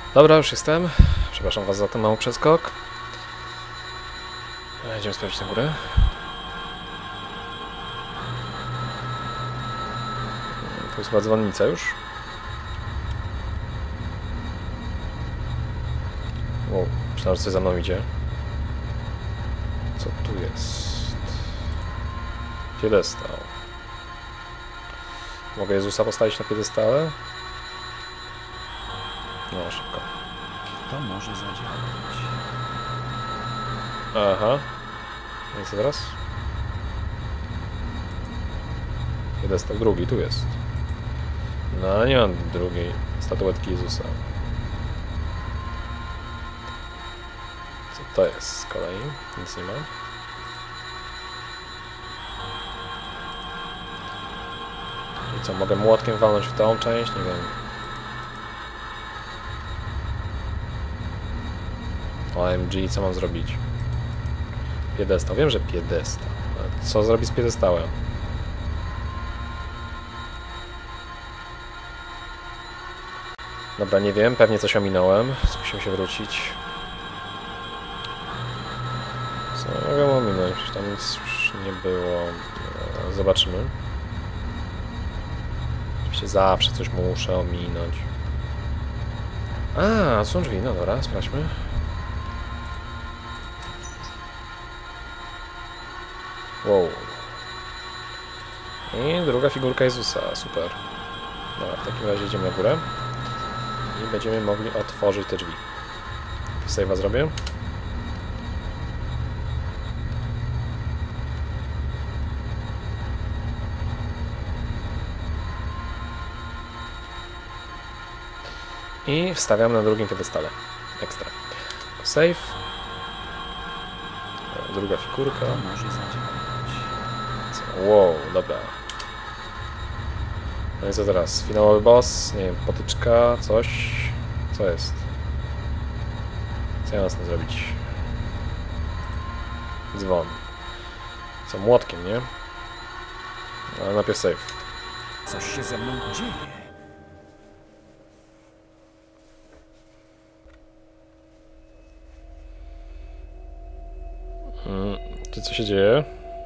Dobra, już jestem. Przepraszam was za ten mały przeskok. Idziemy sprawdzić na górę. To jest chyba dzwonnica już. Wow, myślałem, że coś za mną idzie. Co tu jest? Piedestał. Mogę Jezusa postawić na piedestale? No, szybko. To może zadziałać. Aha. No i co teraz? Piedestał drugi, tu jest. No, nie mam drugiej statuetki Jezusa. Co to jest z kolei? Nic nie ma. I co, mogę młotkiem walnąć w tą część? Nie wiem. OMG, co mam zrobić? Piedestał. Wiem, że piedestał. Ale co zrobić z piedestałem? Dobra, nie wiem. Pewnie coś ominąłem. Musimy się wrócić. Co mogę ominąć? Przecież tam nic już nie było. Zobaczymy. Oczywiście zawsze coś muszę ominąć. A, są drzwi. No dobra, sprawdźmy. Wow. I druga figurka Jezusa, super. Dobra, w takim razie idziemy na górę i będziemy mogli otworzyć te drzwi. Save'a zrobię. I wstawiam na drugim piedestale. Ekstra. Save. Druga figurka. To może zadziałać. Wow, dobra. No i co teraz? Finałowy boss? Nie wiem, potyczka, coś. Co jest? Co ja mam z tym zrobić? Dzwon. Co, młotkiem, nie? Ale najpierw save. Coś się ze mną dzieje. Czy co się dzieje?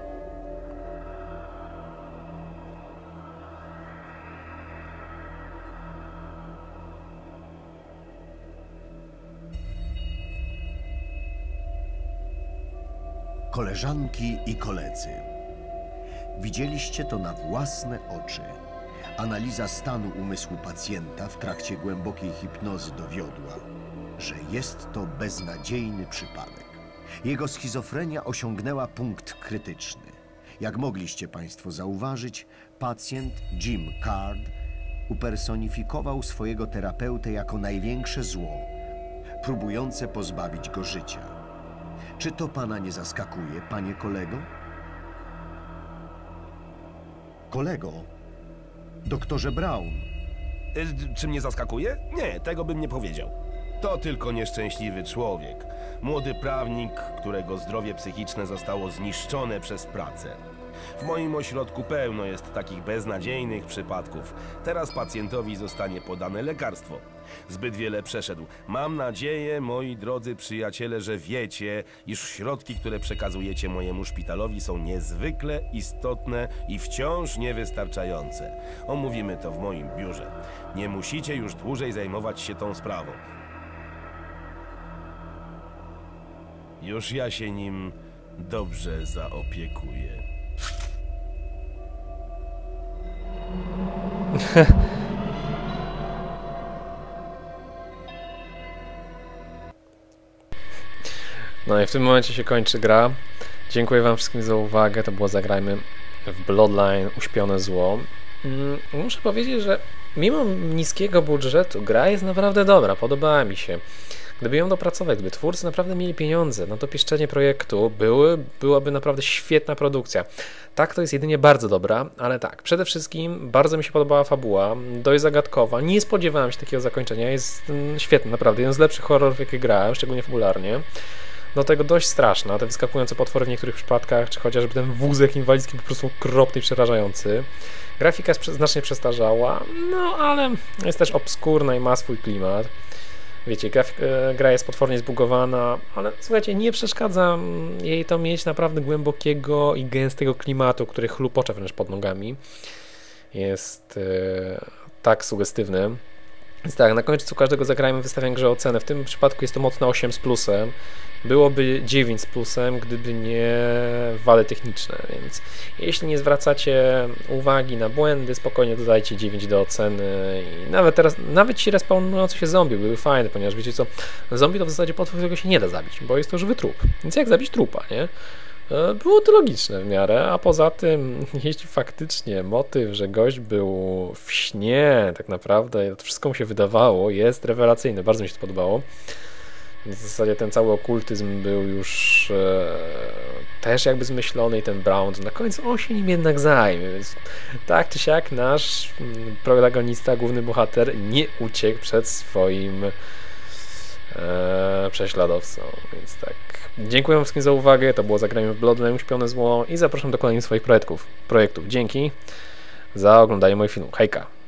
Koleżanki i koledzy, widzieliście to na własne oczy. Analiza stanu umysłu pacjenta w trakcie głębokiej hipnozy dowiodła, że jest to beznadziejny przypadek. Jego schizofrenia osiągnęła punkt krytyczny. Jak mogliście Państwo zauważyć, pacjent Jim Card upersonifikował swojego terapeutę jako największe zło, próbujące pozbawić go życia. Czy to Pana nie zaskakuje, Panie kolego? Kolego? Doktorze Brown. Czy mnie zaskakuje? Nie, tego bym nie powiedział. To tylko nieszczęśliwy człowiek. Młody prawnik, którego zdrowie psychiczne zostało zniszczone przez pracę. W moim ośrodku pełno jest takich beznadziejnych przypadków. Teraz pacjentowi zostanie podane lekarstwo. Zbyt wiele przeszedł. Mam nadzieję, moi drodzy przyjaciele, że wiecie, iż środki, które przekazujecie mojemu szpitalowi, są niezwykle istotne i wciąż niewystarczające. Omówimy to w moim biurze. Nie musicie już dłużej zajmować się tą sprawą. Już ja się nim dobrze zaopiekuję. No i w tym momencie się kończy gra. Dziękuję wam wszystkim za uwagę. To było Zagrajmy w Bloodline Uśpione Zło. Muszę powiedzieć, że mimo niskiego budżetu gra jest naprawdę dobra. Podobała mi się. Gdyby ją dopracować, gdyby twórcy naprawdę mieli pieniądze na dopieszczenie projektu, byłaby naprawdę świetna produkcja. Tak, to jest jedynie bardzo dobra, ale tak, przede wszystkim bardzo mi się podobała fabuła, dość zagadkowa, nie spodziewałem się takiego zakończenia, jest świetna, naprawdę, jeden z lepszych horrorów, jakie grałem, szczególnie fabularnie. Do tego dość straszna, te wyskakujące potwory w niektórych przypadkach, czy chociażby ten wózek inwalidzki po prostu okropny i przerażający. Grafika jest znacznie przestarzała, no ale jest też obskurna i ma swój klimat. wiecie, gra jest potwornie zbugowana, ale słuchajcie, nie przeszkadza jej to mieć naprawdę głębokiego i gęstego klimatu, który chlupocza wręcz pod nogami. Jest tak sugestywny. Więc tak, na końcu każdego zagrajmy, wystawiam grze ocenę. W tym przypadku jest to mocno 8 z plusem. Byłoby 9 z plusem, gdyby nie wady techniczne, więc jeśli nie zwracacie uwagi na błędy, spokojnie dodajcie 9 do oceny i nawet ci respawnujące się zombie były fajne, ponieważ wiecie co, zombie to w zasadzie potwór, którego się nie da zabić, bo jest to żywy trup, więc jak zabić trupa, nie? Było to logiczne w miarę, a poza tym, jeśli faktycznie motyw, że gość był w śnie, tak naprawdę, to wszystko mu się wydawało, jest rewelacyjne, bardzo mi się to podobało. Więc w zasadzie ten cały okultyzm był już też jakby zmyślony i ten Brown, na końcu on się nim jednak zajmie, więc tak czy siak nasz protagonista, główny bohater nie uciekł przed swoim prześladowcą, więc tak. Dziękuję wszystkim za uwagę, to było Zagrajmy w Bloodline Uśpione Zło i zapraszam do kolejnych swoich projektów. Dzięki za oglądanie moich filmów. Hejka!